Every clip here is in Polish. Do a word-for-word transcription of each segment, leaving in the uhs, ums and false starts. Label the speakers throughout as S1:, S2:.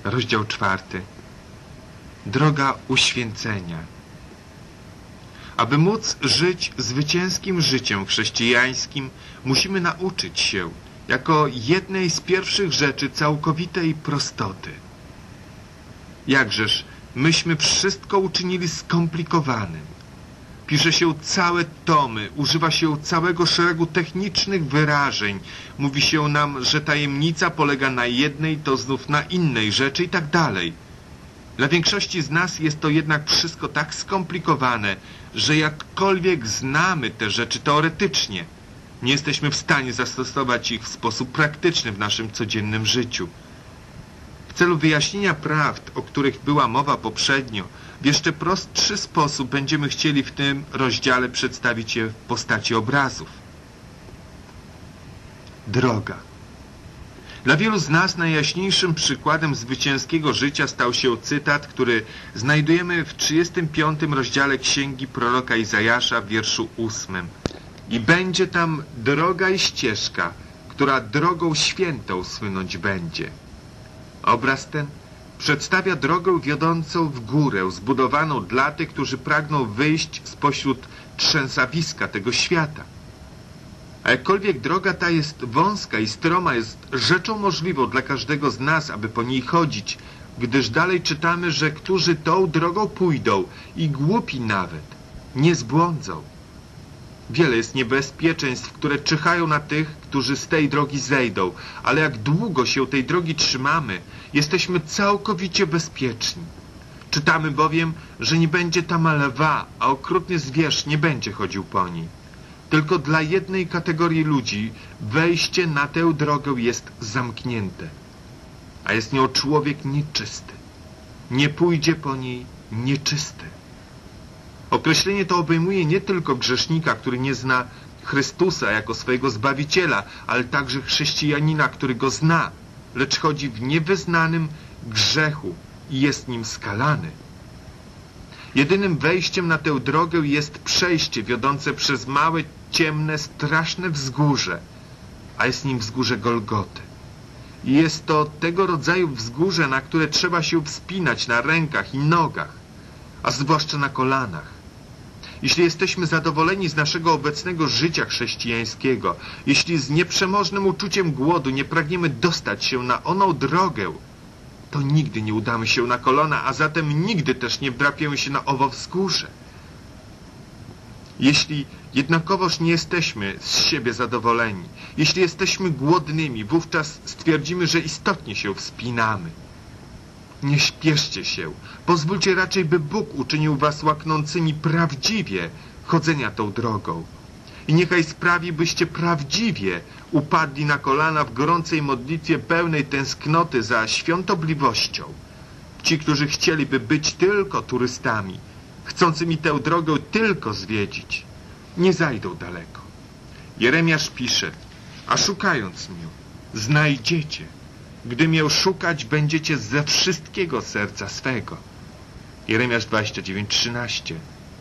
S1: Rozdział czwarty. Droga uświęcenia. Aby móc żyć zwycięskim życiem chrześcijańskim, musimy nauczyć się, jako jednej z pierwszych rzeczy, całkowitej prostoty. Jakżeż myśmy wszystko uczynili skomplikowanym. Pisze się całe tomy, używa się całego szeregu technicznych wyrażeń. Mówi się nam, że tajemnica polega na jednej, to znów na innej rzeczy i tak dalej. Dla większości z nas jest to jednak wszystko tak skomplikowane, że jakkolwiek znamy te rzeczy teoretycznie, nie jesteśmy w stanie zastosować ich w sposób praktyczny w naszym codziennym życiu. W celu wyjaśnienia prawd, o których była mowa poprzednio, w jeszcze prostszy sposób będziemy chcieli w tym rozdziale przedstawić je w postaci obrazów. Droga. Dla wielu z nas najjaśniejszym przykładem zwycięskiego życia stał się cytat, który znajdujemy w trzydziestym piątym rozdziale Księgi proroka Izajasza w wierszu ósmym. I będzie tam droga i ścieżka, która drogą świętą słynąć będzie. Obraz ten przedstawia drogę wiodącą w górę, zbudowaną dla tych, którzy pragną wyjść spośród trzęsawiska tego świata. A jakkolwiek droga ta jest wąska i stroma, jest rzeczą możliwą dla każdego z nas, aby po niej chodzić, gdyż dalej czytamy, że którzy tą drogą pójdą i głupi nawet nie zbłądzą. Wiele jest niebezpieczeństw, które czyhają na tych, którzy z tej drogi zejdą, ale jak długo się tej drogi trzymamy, jesteśmy całkowicie bezpieczni. Czytamy bowiem, że nie będzie tam lwa, a okrutny zwierz nie będzie chodził po niej. Tylko dla jednej kategorii ludzi wejście na tę drogę jest zamknięte, a jest nią człowiek nieczysty. Nie pójdzie po niej nieczysty. Określenie to obejmuje nie tylko grzesznika, który nie zna Chrystusa jako swojego Zbawiciela, ale także chrześcijanina, który go zna, lecz chodzi w niewyznanym grzechu i jest nim skalany. Jedynym wejściem na tę drogę jest przejście wiodące przez małe, ciemne, straszne wzgórze, a jest nim wzgórze Golgoty. I jest to tego rodzaju wzgórze, na które trzeba się wspinać na rękach i nogach, a zwłaszcza na kolanach. Jeśli jesteśmy zadowoleni z naszego obecnego życia chrześcijańskiego, jeśli z nieprzemożnym uczuciem głodu nie pragniemy dostać się na oną drogę, to nigdy nie udamy się na kolana, a zatem nigdy też nie wdrapiemy się na owo wzgórze. Jeśli jednakowoż nie jesteśmy z siebie zadowoleni, jeśli jesteśmy głodnymi, wówczas stwierdzimy, że istotnie się wspinamy. Nie śpieszcie się, pozwólcie raczej, by Bóg uczynił was łaknącymi prawdziwie chodzenia tą drogą. I niechaj sprawi, byście prawdziwie upadli na kolana w gorącej modlitwie pełnej tęsknoty za świątobliwością. Ci, którzy chcieliby być tylko turystami, chcącymi tę drogę tylko zwiedzić, nie zajdą daleko. Jeremiasz pisze, a szukając mnie, znajdziecie. Gdy mię szukać, będziecie ze wszystkiego serca swego. Jeremiasz dwadzieścia dziewięć, trzynaście.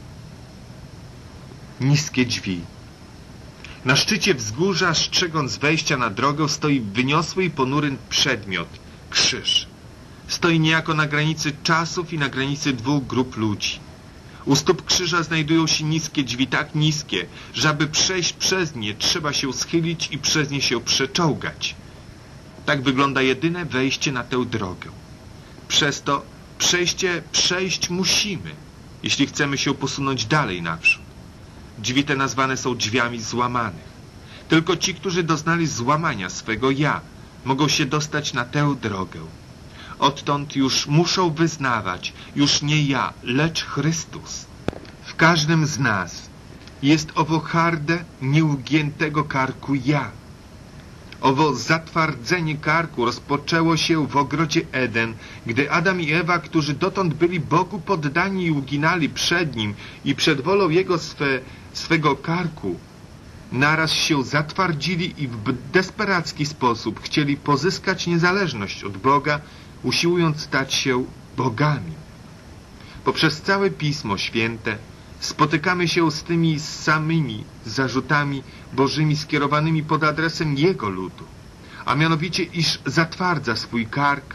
S1: Niskie drzwi. Na szczycie wzgórza, strzegąc wejścia na drogę, stoi wyniosły i ponury przedmiot, krzyż. Stoi niejako na granicy czasów i na granicy dwóch grup ludzi. U stóp krzyża znajdują się niskie drzwi, tak niskie, że aby przejść przez nie, trzeba się schylić i przez nie się przeczołgać. Tak wygląda jedyne wejście na tę drogę. Przez to przejście przejść musimy, jeśli chcemy się posunąć dalej naprzód. Drzwi te nazwane są drzwiami złamanych. Tylko ci, którzy doznali złamania swego ja, mogą się dostać na tę drogę. Odtąd już muszą wyznawać, już nie ja, lecz Chrystus. W każdym z nas jest owo harde, nieugiętego karku ja. Owo zatwardzenie karku rozpoczęło się w ogrodzie Eden, gdy Adam i Ewa, którzy dotąd byli Bogu poddani i uginali przed Nim i przed wolą Jego swe, swego karku, naraz się zatwardzili i w desperacki sposób chcieli pozyskać niezależność od Boga, usiłując stać się bogami. Poprzez całe Pismo Święte spotykamy się z tymi samymi zarzutami bożymi skierowanymi pod adresem Jego ludu, a mianowicie, iż zatwardza swój kark,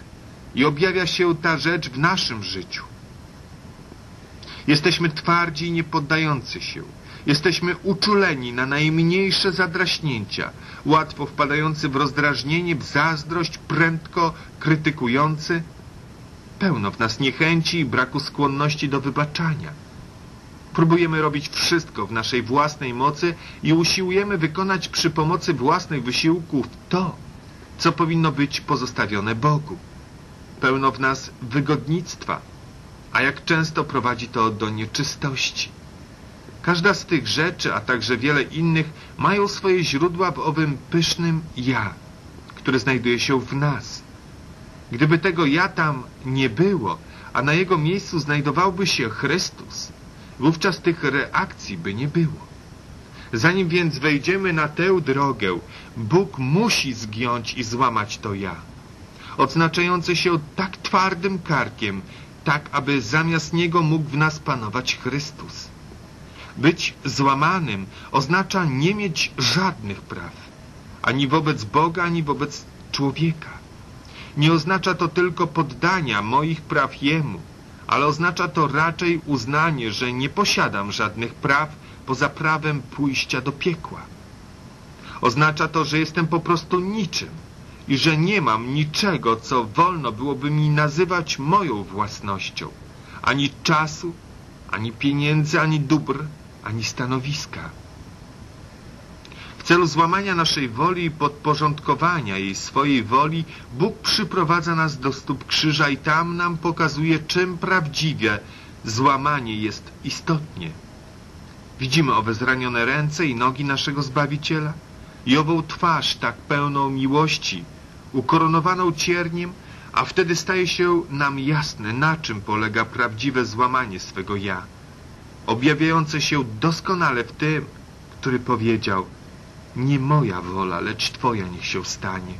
S1: i objawia się ta rzecz w naszym życiu. Jesteśmy twardzi i niepoddający się. Jesteśmy uczuleni na najmniejsze zadraśnięcia, łatwo wpadający w rozdrażnienie, w zazdrość, prędko krytykujący. Pełno w nas niechęci i braku skłonności do wybaczania. Próbujemy robić wszystko w naszej własnej mocy i usiłujemy wykonać przy pomocy własnych wysiłków to, co powinno być pozostawione Bogu. Pełno w nas wygodnictwa, a jak często prowadzi to do nieczystości. Każda z tych rzeczy, a także wiele innych, mają swoje źródła w owym pysznym ja, które znajduje się w nas. Gdyby tego ja tam nie było, a na jego miejscu znajdowałby się Chrystus, wówczas tych reakcji by nie było. Zanim więc wejdziemy na tę drogę, Bóg musi zgiąć i złamać to ja, odznaczające się tak twardym karkiem, tak aby zamiast niego mógł w nas panować Chrystus. Być złamanym oznacza nie mieć żadnych praw, ani wobec Boga, ani wobec człowieka. Nie oznacza to tylko poddania moich praw Jemu, ale oznacza to raczej uznanie, że nie posiadam żadnych praw poza prawem pójścia do piekła. Oznacza to, że jestem po prostu niczym i że nie mam niczego, co wolno byłoby mi nazywać moją własnością. Ani czasu, ani pieniędzy, ani dóbr, ani stanowiska. W celu złamania naszej woli i podporządkowania jej swojej woli, Bóg przyprowadza nas do stóp krzyża i tam nam pokazuje, czym prawdziwie złamanie jest istotnie. Widzimy owe zranione ręce i nogi naszego Zbawiciela i ową twarz tak pełną miłości, ukoronowaną cierniem, a wtedy staje się nam jasne, na czym polega prawdziwe złamanie swego ja, objawiające się doskonale w tym, który powiedział: nie moja wola, lecz Twoja niech się stanie.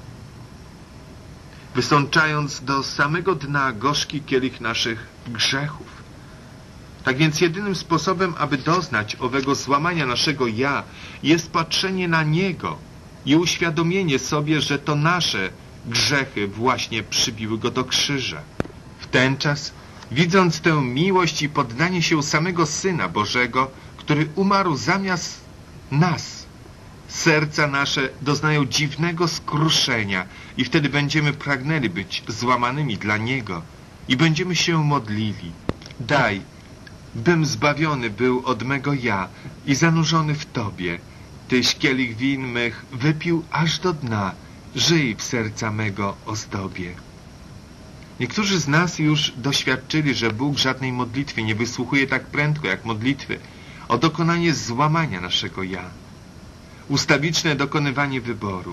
S1: Wysączając do samego dna gorzki kielich naszych grzechów. Tak więc jedynym sposobem, aby doznać owego złamania naszego ja, jest patrzenie na Niego i uświadomienie sobie, że to nasze grzechy właśnie przybiły Go do krzyża. W ten czas, widząc tę miłość i poddanie się samego Syna Bożego, który umarł zamiast nas, serca nasze doznają dziwnego skruszenia i wtedy będziemy pragnęli być złamanymi dla Niego i będziemy się modlili: daj, bym zbawiony był od mego ja i zanurzony w Tobie. Tyś kielich win mych wypił aż do dna, żyj w serca mego ozdobie. Niektórzy z nas już doświadczyli, że Bóg żadnej modlitwy nie wysłuchuje tak prędko jak modlitwy o dokonanie złamania naszego ja. Ustawiczne dokonywanie wyboru.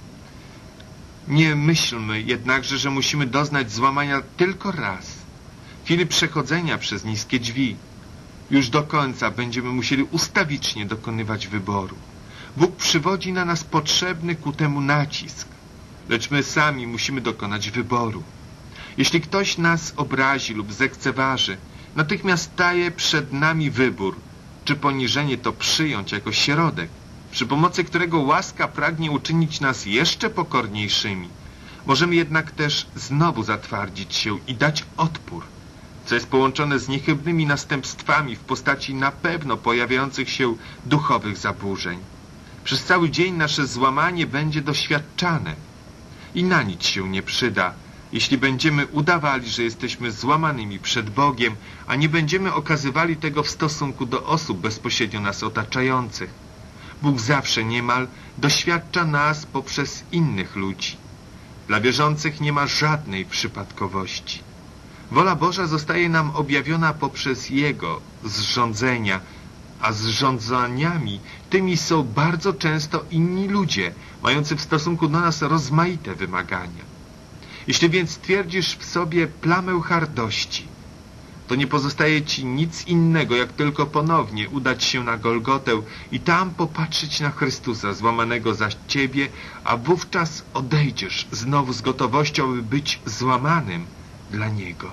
S1: Nie myślmy jednakże, że musimy doznać złamania tylko raz. W chwili przechodzenia przez niskie drzwi, już do końca będziemy musieli ustawicznie dokonywać wyboru. Bóg przywodzi na nas potrzebny ku temu nacisk, lecz my sami musimy dokonać wyboru. Jeśli ktoś nas obrazi lub zlekceważy, natychmiast staje przed nami wybór, czy poniżenie to przyjąć jako środek, przy pomocy którego łaska pragnie uczynić nas jeszcze pokorniejszymi. Możemy jednak też znowu zatwardzić się i dać odpór, co jest połączone z niechybnymi następstwami w postaci na pewno pojawiających się duchowych zaburzeń. Przez cały dzień nasze złamanie będzie doświadczane i na nic się nie przyda, jeśli będziemy udawali, że jesteśmy złamanymi przed Bogiem, a nie będziemy okazywali tego w stosunku do osób bezpośrednio nas otaczających. Bóg zawsze niemal doświadcza nas poprzez innych ludzi. Dla wierzących nie ma żadnej przypadkowości. Wola Boża zostaje nam objawiona poprzez Jego zrządzenia, a zrządzaniami tymi są bardzo często inni ludzie, mający w stosunku do nas rozmaite wymagania. Jeśli więc twierdzisz w sobie plamę hardości, to nie pozostaje ci nic innego, jak tylko ponownie udać się na Golgotę i tam popatrzeć na Chrystusa złamanego za ciebie, a wówczas odejdziesz znowu z gotowością, aby być złamanym dla Niego.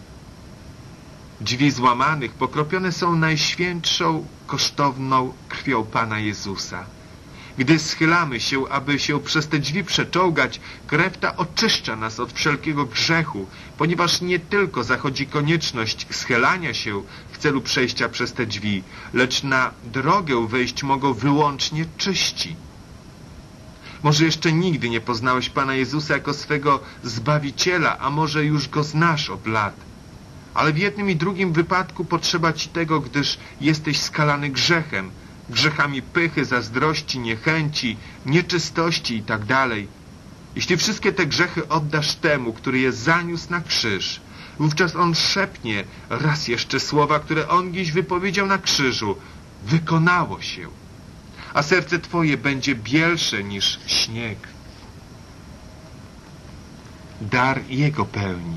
S1: Drzwi złamanych pokropione są najświętszą, kosztowną krwią Pana Jezusa. Gdy schylamy się, aby się przez te drzwi przeczołgać, krew ta oczyszcza nas od wszelkiego grzechu, ponieważ nie tylko zachodzi konieczność schylania się w celu przejścia przez te drzwi, lecz na drogę wejść mogą wyłącznie czyści. Może jeszcze nigdy nie poznałeś Pana Jezusa jako swego Zbawiciela, a może już Go znasz od lat. Ale w jednym i drugim wypadku potrzeba Ci tego, gdyż jesteś skalany grzechem, grzechami pychy, zazdrości, niechęci, nieczystości i tak dalej. Jeśli wszystkie te grzechy oddasz temu, który je zaniósł na krzyż, wówczas On szepnie raz jeszcze słowa, które On dziś wypowiedział na krzyżu. Wykonało się. A serce Twoje będzie bielsze niż śnieg. Dar Jego pełni.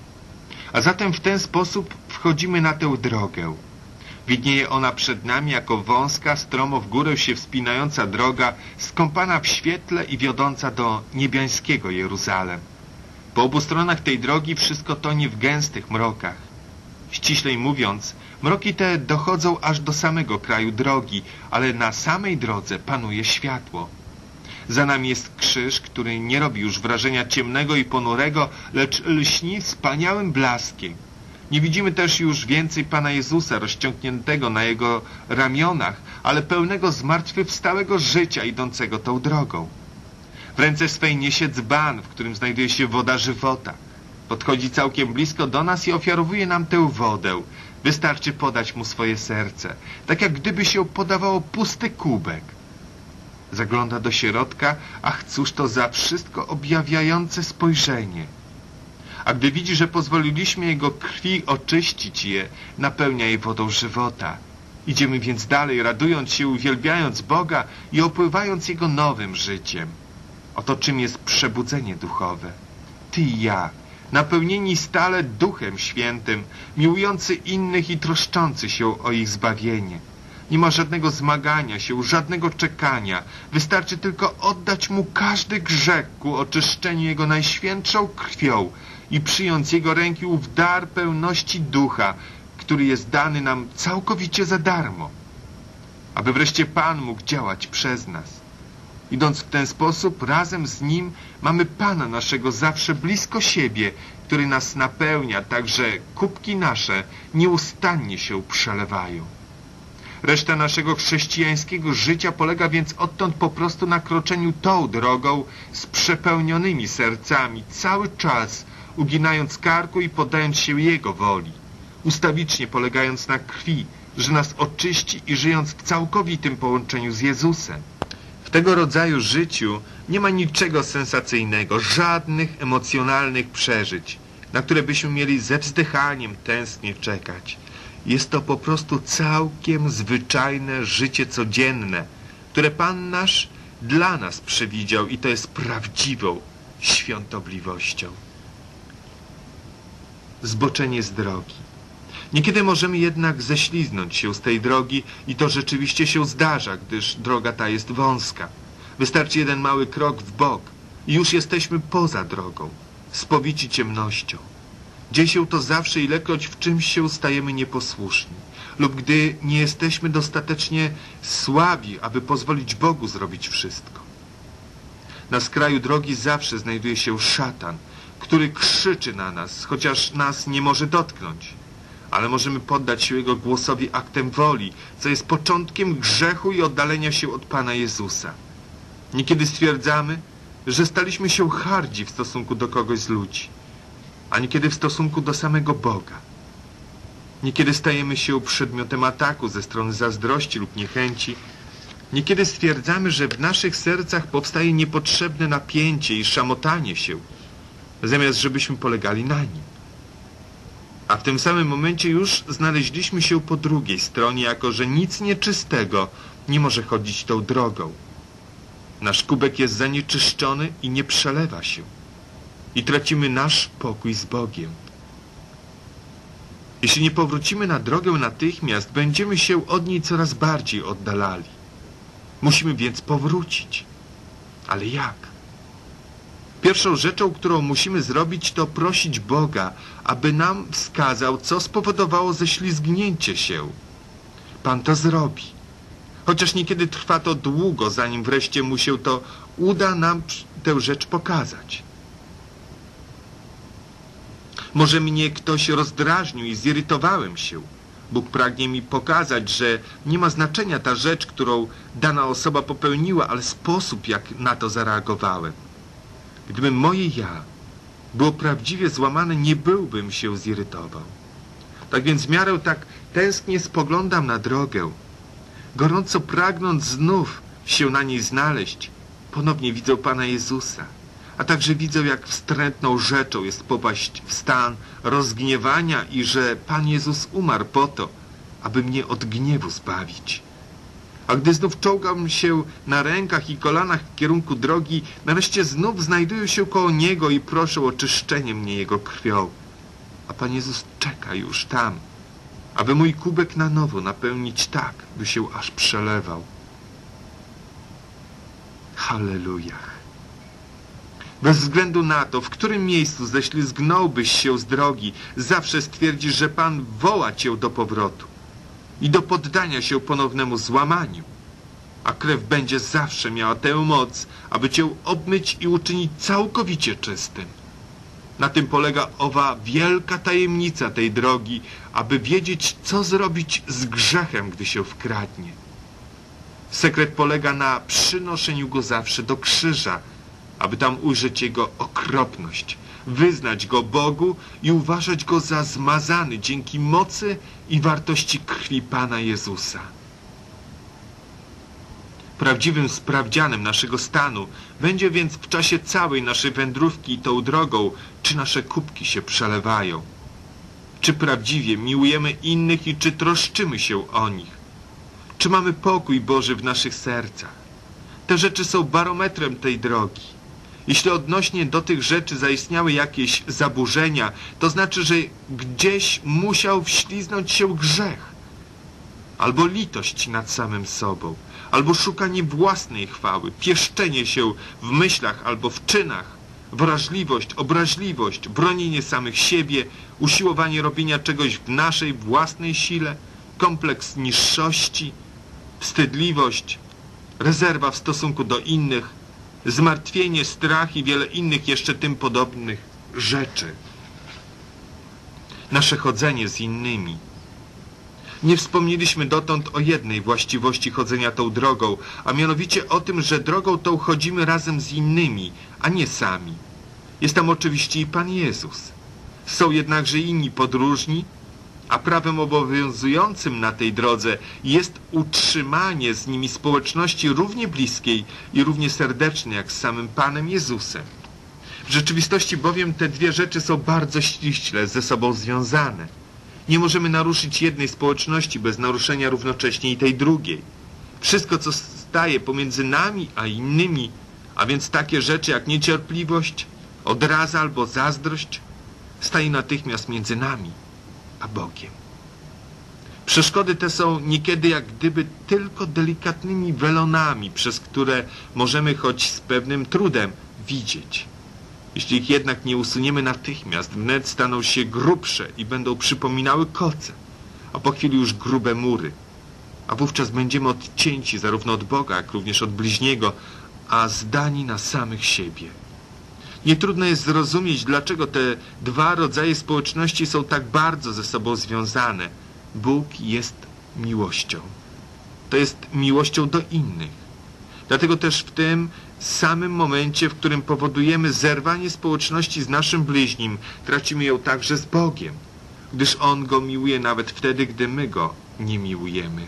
S1: A zatem w ten sposób wchodzimy na tę drogę. Widnieje ona przed nami jako wąska, stromo w górę się wspinająca droga, skąpana w świetle i wiodąca do niebiańskiego Jeruzalem. Po obu stronach tej drogi wszystko tonie w gęstych mrokach. Ściślej mówiąc, mroki te dochodzą aż do samego kraju drogi, ale na samej drodze panuje światło. Za nami jest krzyż, który nie robi już wrażenia ciemnego i ponurego, lecz lśni wspaniałym blaskiem. Nie widzimy też już więcej Pana Jezusa rozciągniętego na Jego ramionach, ale pełnego zmartwychwstałego życia idącego tą drogą. W ręce swej niesie dzban, w którym znajduje się woda żywota. Podchodzi całkiem blisko do nas i ofiarowuje nam tę wodę. Wystarczy podać Mu swoje serce, tak jak gdyby się podawało pusty kubek. Zagląda do środka, ach, cóż to za wszystko objawiające spojrzenie. A gdy widzi, że pozwoliliśmy Jego krwi oczyścić je, napełnia je wodą żywota. Idziemy więc dalej, radując się, uwielbiając Boga i opływając Jego nowym życiem. Oto czym jest przebudzenie duchowe. Ty i ja, napełnieni stale Duchem Świętym, miłujący innych i troszczący się o ich zbawienie. Nie ma żadnego zmagania się, żadnego czekania. Wystarczy tylko oddać Mu każdy grzech ku oczyszczeniu Jego najświętszą krwią i przyjąć z Jego ręki ów dar pełności Ducha, który jest dany nam całkowicie za darmo, aby wreszcie Pan mógł działać przez nas. Idąc w ten sposób, razem z Nim mamy Pana naszego zawsze blisko siebie, który nas napełnia, tak że kubki nasze nieustannie się przelewają. Reszta naszego chrześcijańskiego życia polega więc odtąd po prostu na kroczeniu tą drogą z przepełnionymi sercami, cały czas uginając karku i poddając się Jego woli, ustawicznie polegając na krwi, że nas oczyści i żyjąc w całkowitym połączeniu z Jezusem. W tego rodzaju życiu nie ma niczego sensacyjnego, żadnych emocjonalnych przeżyć, na które byśmy mieli ze wzdychaniem tęsknie czekać. Jest to po prostu całkiem zwyczajne życie codzienne, które Pan nasz dla nas przewidział i to jest prawdziwą świątobliwością. Zboczenie z drogi. Niekiedy możemy jednak ześliznąć się z tej drogi i to rzeczywiście się zdarza, gdyż droga ta jest wąska. Wystarczy jeden mały krok w bok i już jesteśmy poza drogą, spowici ciemnością. Dzieje się to zawsze, ilekroć w czymś się stajemy nieposłuszni lub gdy nie jesteśmy dostatecznie słabi, aby pozwolić Bogu zrobić wszystko. Na skraju drogi zawsze znajduje się szatan, który krzyczy na nas, chociaż nas nie może dotknąć. Ale możemy poddać się Jego głosowi aktem woli, co jest początkiem grzechu i oddalenia się od Pana Jezusa. Niekiedy stwierdzamy, że staliśmy się hardzi w stosunku do kogoś z ludzi, a niekiedy w stosunku do samego Boga. Niekiedy stajemy się przedmiotem ataku ze strony zazdrości lub niechęci. Niekiedy stwierdzamy, że w naszych sercach powstaje niepotrzebne napięcie i szamotanie się, zamiast żebyśmy polegali na nim. A w tym samym momencie już znaleźliśmy się po drugiej stronie, jako że nic nieczystego nie może chodzić tą drogą. Nasz kubek jest zanieczyszczony i nie przelewa się. I tracimy nasz pokój z Bogiem. Jeśli nie powrócimy na drogę natychmiast, będziemy się od niej coraz bardziej oddalali. Musimy więc powrócić. Ale jak? Pierwszą rzeczą, którą musimy zrobić, to prosić Boga, aby nam wskazał, co spowodowało ześlizgnięcie się. Pan to zrobi. chociaż niekiedy trwa to długo, zanim wreszcie mu się to uda nam tę rzecz pokazać. Może mnie ktoś rozdrażnił i zirytowałem się. Bóg pragnie mi pokazać, że nie ma znaczenia ta rzecz, którą dana osoba popełniła, ale sposób, jak na to zareagowałem. Gdyby moje ja było prawdziwie złamane, nie byłbym się zirytował. Tak więc w miarę tak tęsknie spoglądam na drogę, gorąco pragnąc znów się na niej znaleźć. Ponownie widzę Pana Jezusa, a także widzę, jak wstrętną rzeczą jest popaść w stan rozgniewania i że Pan Jezus umarł po to, aby mnie od gniewu zbawić. A gdy znów czołgam się na rękach i kolanach w kierunku drogi, nareszcie znów znajduję się koło Niego i proszę o oczyszczenie mnie Jego krwią. A Pan Jezus czeka już tam, aby mój kubek na nowo napełnić tak, by się aż przelewał. Halleluja. Bez względu na to, w którym miejscu ześlizgnąłbyś się z drogi, zawsze stwierdzisz, że Pan woła cię do powrotu i do poddania się ponownemu złamaniu, a krew będzie zawsze miała tę moc, aby cię obmyć i uczynić całkowicie czystym. Na tym polega owa wielka tajemnica tej drogi, aby wiedzieć, co zrobić z grzechem, gdy się wkradnie. Sekret polega na przynoszeniu go zawsze do krzyża, aby tam ujrzeć jego okropność, wyznać go Bogu i uważać go za zmazany dzięki mocy i wartości krwi Pana Jezusa. Prawdziwym sprawdzianem naszego stanu będzie więc w czasie całej naszej wędrówki tą drogą, czy nasze kubki się przelewają, czy prawdziwie miłujemy innych i czy troszczymy się o nich, czy mamy pokój Boży w naszych sercach. Te rzeczy są barometrem tej drogi. Jeśli odnośnie do tych rzeczy zaistniały jakieś zaburzenia, to znaczy, że gdzieś musiał wśliznąć się grzech, albo litość nad samym sobą, albo szukanie własnej chwały, pieszczenie się w myślach albo w czynach, wrażliwość, obraźliwość, bronienie samych siebie, usiłowanie robienia czegoś w naszej własnej sile, kompleks niższości, wstydliwość, rezerwa w stosunku do innych, zmartwienie, strach i wiele innych jeszcze tym podobnych rzeczy. Nasze chodzenie z innymi. Nie wspomnieliśmy dotąd o jednej właściwości chodzenia tą drogą, a mianowicie o tym, że drogą tą chodzimy razem z innymi, a nie sami. Jest tam oczywiście i Pan Jezus. Są jednakże inni podróżni, a prawem obowiązującym na tej drodze jest utrzymanie z nimi społeczności równie bliskiej i równie serdecznej jak z samym Panem Jezusem. W rzeczywistości bowiem te dwie rzeczy są bardzo ściśle ze sobą związane. Nie możemy naruszyć jednej społeczności bez naruszenia równocześnie i tej drugiej. Wszystko, co staje pomiędzy nami a innymi, a więc takie rzeczy jak niecierpliwość, odraza albo zazdrość, staje natychmiast między nami a Bogiem. Przeszkody te są niekiedy jak gdyby tylko delikatnymi welonami, przez które możemy choć z pewnym trudem widzieć. Jeśli ich jednak nie usuniemy natychmiast, wnet staną się grubsze i będą przypominały koce, a po chwili już grube mury. A wówczas będziemy odcięci zarówno od Boga, jak również od bliźniego, a zdani na samych siebie. Nietrudno jest zrozumieć, dlaczego te dwa rodzaje społeczności są tak bardzo ze sobą związane. Bóg jest miłością. To jest miłością do innych. Dlatego też w tym samym momencie, w którym powodujemy zerwanie społeczności z naszym bliźnim, tracimy ją także z Bogiem, gdyż On go miłuje nawet wtedy, gdy my go nie miłujemy.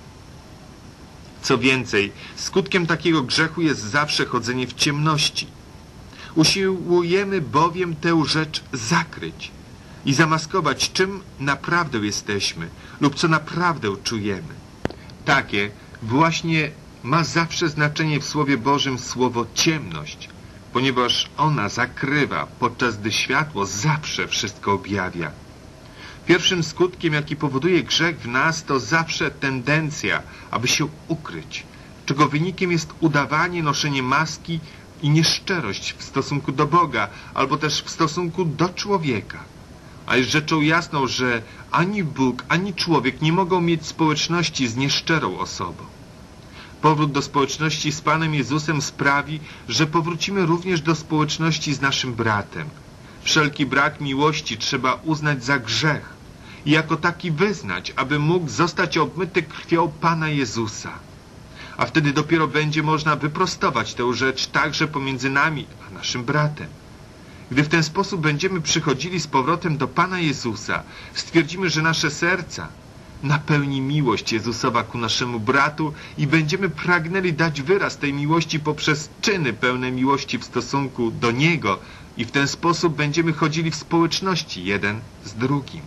S1: Co więcej, skutkiem takiego grzechu jest zawsze chodzenie w ciemności. Usiłujemy bowiem tę rzecz zakryć i zamaskować, czym naprawdę jesteśmy lub co naprawdę czujemy. Takie właśnie ma zawsze znaczenie w Słowie Bożym słowo ciemność, ponieważ ona zakrywa, podczas gdy światło zawsze wszystko objawia. Pierwszym skutkiem, jaki powoduje grzech w nas, to zawsze tendencja, aby się ukryć, czego wynikiem jest udawanie, noszenie maski i nieszczerość w stosunku do Boga, albo też w stosunku do człowieka. A jest rzeczą jasną, że ani Bóg, ani człowiek nie mogą mieć społeczności z nieszczerą osobą. Powrót do społeczności z Panem Jezusem sprawi, że powrócimy również do społeczności z naszym bratem. Wszelki brak miłości trzeba uznać za grzech i jako taki wyznać, aby mógł zostać obmyty krwią Pana Jezusa. A wtedy dopiero będzie można wyprostować tę rzecz także pomiędzy nami a naszym bratem. Gdy w ten sposób będziemy przychodzili z powrotem do Pana Jezusa, stwierdzimy, że nasze serca napełni miłość Jezusowa ku naszemu bratu i będziemy pragnęli dać wyraz tej miłości poprzez czyny pełne miłości w stosunku do Niego i w ten sposób będziemy chodzili w społeczności jeden z drugim.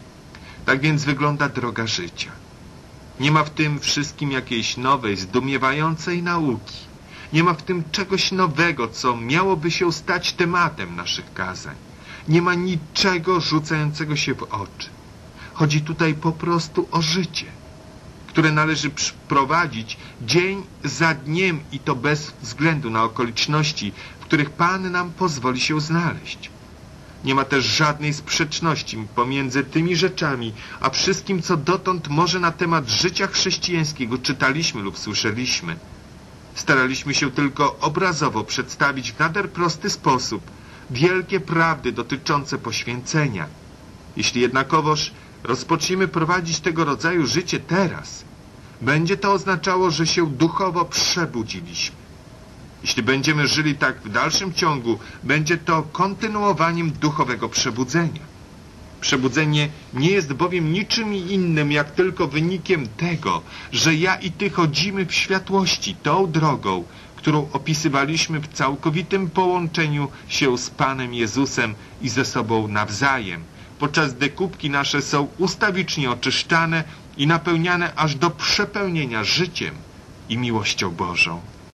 S1: Tak więc wygląda droga życia. Nie ma w tym wszystkim jakiejś nowej, zdumiewającej nauki. Nie ma w tym czegoś nowego, co miałoby się stać tematem naszych kazań. Nie ma niczego rzucającego się w oczy. Chodzi tutaj po prostu o życie, które należy prowadzić dzień za dniem i to bez względu na okoliczności, w których Pan nam pozwoli się znaleźć. Nie ma też żadnej sprzeczności pomiędzy tymi rzeczami, a wszystkim, co dotąd może na temat życia chrześcijańskiego czytaliśmy lub słyszeliśmy. Staraliśmy się tylko obrazowo przedstawić w nader prosty sposób wielkie prawdy dotyczące poświęcenia. Jeśli jednakowoż rozpoczniemy prowadzić tego rodzaju życie teraz, będzie to oznaczało, że się duchowo przebudziliśmy. Jeśli będziemy żyli tak w dalszym ciągu, będzie to kontynuowaniem duchowego przebudzenia. Przebudzenie nie jest bowiem niczym innym, jak tylko wynikiem tego, że ja i ty chodzimy w światłości tą drogą, którą opisywaliśmy w całkowitym połączeniu się z Panem Jezusem i ze sobą nawzajem, podczas gdy kubki nasze są ustawicznie oczyszczane i napełniane aż do przepełnienia życiem i miłością Bożą.